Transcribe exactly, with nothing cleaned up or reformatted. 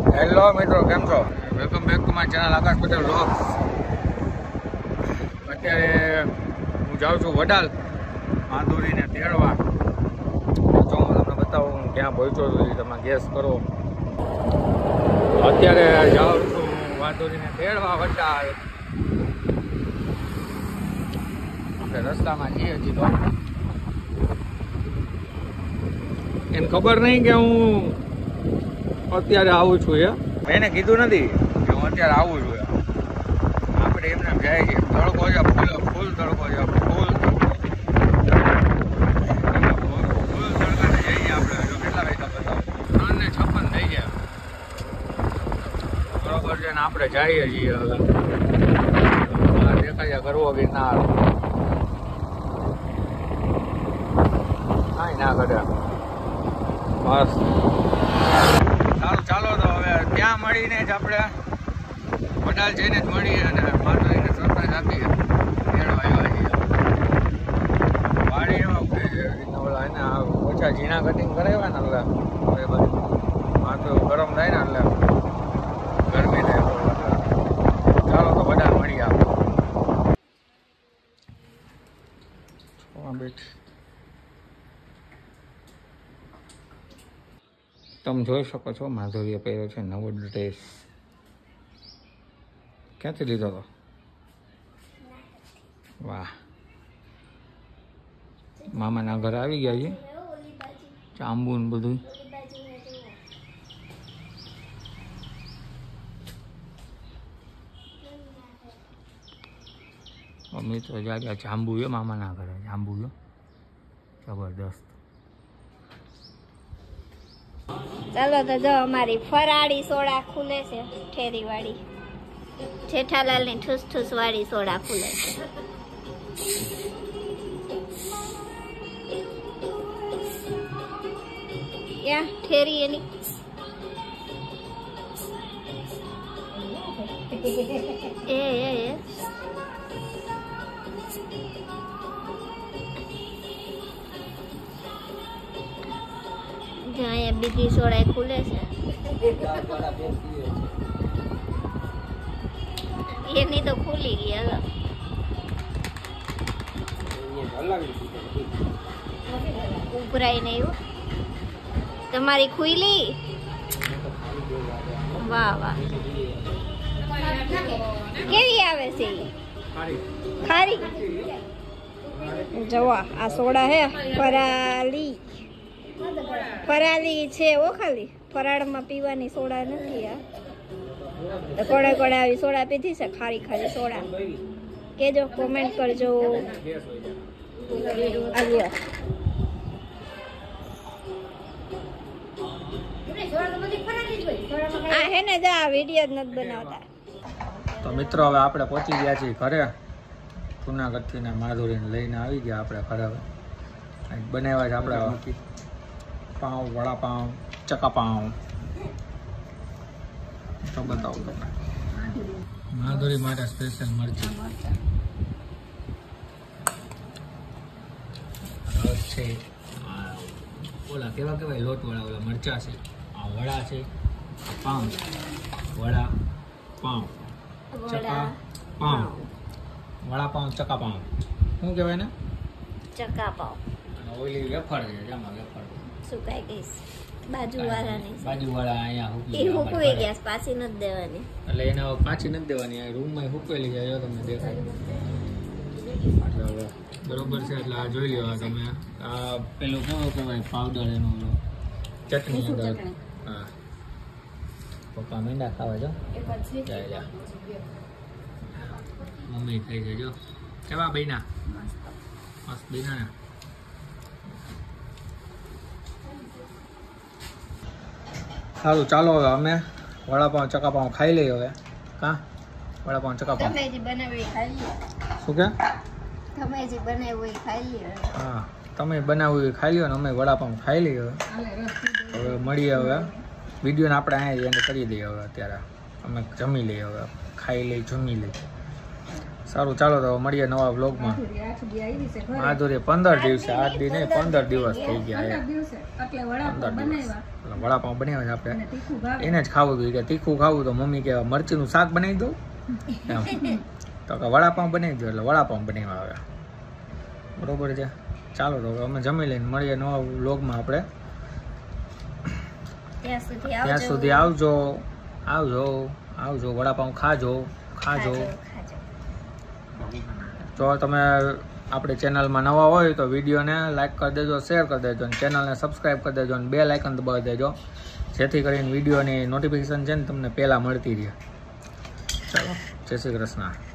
Hello મિત્રો, કેમ છો? Welcome back to my channel Akash Patel vlogs. અત્યારે હું જાઉં છું વડાલ માધુરીને તેડવા. તો હું તમને બતાવું હું ક્યાં પહોંચ્યો છું, એ તમે ગેસ કરો. અત્યારે જાઉં છું માધુરીને તેડવા વડાલ. આપણે રસ્તામાં છીએ હજી તો. એને ખબર નહીં કે હું અત્યારે આવું છું. એ મેં એને કીધું નથી કે હું અત્યારે આવું છું. આપણે એમને જાય છે તડકો છે, ફૂલ ફૂલ તડકો છે, ફૂલ ફૂલ તડકાને જઈએ આપણે. જો કેટલા વાગ્યા બતાવો, ત્રણ ને છપ્પન થઈ ગયા બરોબર છે ને. આપણે જઈએ છીએ હવે. દેખાય કરવો કે ના કાંઈ ના કરે. બસ સારું, ચાલો તો હવે ત્યાં મળીને જ આપણે વડાલ જઈને જ મળીએ અને માધુરીને સરપ્રાઈઝ આપીએ. તેડવા આવ્યા છીએ વાડી. એમાં ઓલા એને ઓછા ઝીણા કટિંગ કરાવ્યા ને એટલે એ બધું માથું ગરમ થાય ને એટલે ગરમી થાય. ચાલો તો વડાલ મળીએ આપણે. બેઠ તમે જોઈ શકો છો માધુરીએ પહેર્યો છે નવો ડ્રેસ. ક્યાંથી લીધો હતો? વાહ, મામાના ઘરે આવી ગયા છે. ચાંબુ ને બધું. મિત્રો જાગ્યા જાંબુ છે મામાના ઘરે. જાંબુ છે જબરદસ્ત. ચાલો તો જો અમારી ફરાળી સોડા ખુલે છે. ઠેરી વાળી જેઠાલાલ ની ઠૂસ ઠૂસ વાળી સોડા ખુલે છે. ક્યાં ઠેરી એની? એ એ એ અહીંયા બીજી સોડા ખુલે છે. એની તો ખુલી ગઈ. હવે ઉભરાય નહીં. તમારી ખુલી? વાહ વાહ, કેવી આવે છે? ખારી. જવા આ સોડા હે ફરાલી. ફરાલી છે ઓ, ખાલી ફરાળમાં પીવાની સોડા નથી. આ કોડા કોડા આવી સોડા પીધી છે, ખારી ખારી સોડા. કેજો, કોમેન્ટ કરજો. આવ્યો આ હે ને જા વિડીયો જ નથી બનાવતા. તો મિત્રો હવે આપણે પહોંચી ગયા છીએ ઘરે. જુનાગઢથી ને માધુરીને લઈને આવી ગયા આપણે ઘરે. બનાવ્યા છે આપણે પાઉં, વડાપાઉં, ચકાપાઉં. તો બતાવું તમને. માધુરી માટે સ્પેશિયલ મરચી રસ છે. ઓલા કેવા કેવાય લોટ વાળા ઓલા મરચા છે. આ વડા છે. પાઉં, વડા પાઉં, ચકા પાઉં, વડાપાઉં, ચકાપાઉં. શું કહેવાય ને? ચકાપાઉં. ઓલી વેફર છે, જેમાં વેફર સુકાઈ ગઈ બાજુવાળાની. બાજુવાળા અહીંયા એ હુકવી ગયા, પાછી નથી દેવાની. એટલે એને પાછી નથી દેવાની. રૂમમાં હુકવેલી જાય. જો તમને દેખાય એટલે હવે બરોબર છે. એટલે આ જોઈ લો તમે. આ પેલું કેવું કહેવાય પાવડર એનો ચટણી અંદર. હા, પપ્પા મીંડા ખાવા જો. મમ્મી ખાઈ છે. જો કેવા બન્યા, મસ્ત બન્યા ને. સારું, ચાલો હવે અમે વડાપાઉં ચકાપાઉં ખાઈ લઈએ હવે. કા વડાપાઉં ચકાપાઉં તમે જે બનાવી ખાઈ લો. શું કે? તમે જે બનાવ્યું એ ખાઈ લો. હા, તમે બનાવ્યું એ ખાઈ લો ને અમે વડાપાઉં ખાઈ લઈએ હવે. હવે મળીએ હવે. વિડીયોને આપણે અહીંયા એન્ડ કરી દઈએ હવે. અત્યારે અમે જમી લઈએ હવે. ખાઈ લઈ, જમી લઈ. સારું ચાલો તો મળીએ નવા વ્લોગમાં. માધુરી પંદર દિવસે આઠ દી નહીં પંદર દિવસ થઈ ગયા. પંદર દિવસ વડાપાઉં બનાવ્યા છે આપણે, એને જ ખાવું હતું કે તીખું ખાવું તો મમ્મી કે મરચીનું શાક બનાવી દઉં એમ, તો કે વડાપાઉં બનાવી દો એટલે વડાપાઉં બનાવ્યા આવ્યા. બરોબર છે, ચાલો તો અમે જમી લઈને મળીએ નવા વ્લોગમાં આપણે. ત્યાં સુધી આવજો આવજો આવજો વડાપાઉં ખાજો ખાજો. જો તમે આપણી ચેનલમાં નવા હોય તો વિડીયોને લાઈક કરી દેજો, શેર કરી દેજો અને ચેનલને સબસ્ક્રાઈબ કરી દેજો અને બે લાઇકન દબાવી દેજો, જેથી કરીને વિડીયોની નોટિફિકેશન છે ને તમને પહેલાં મળતી રહે. ચાલો, જય શ્રી કૃષ્ણ.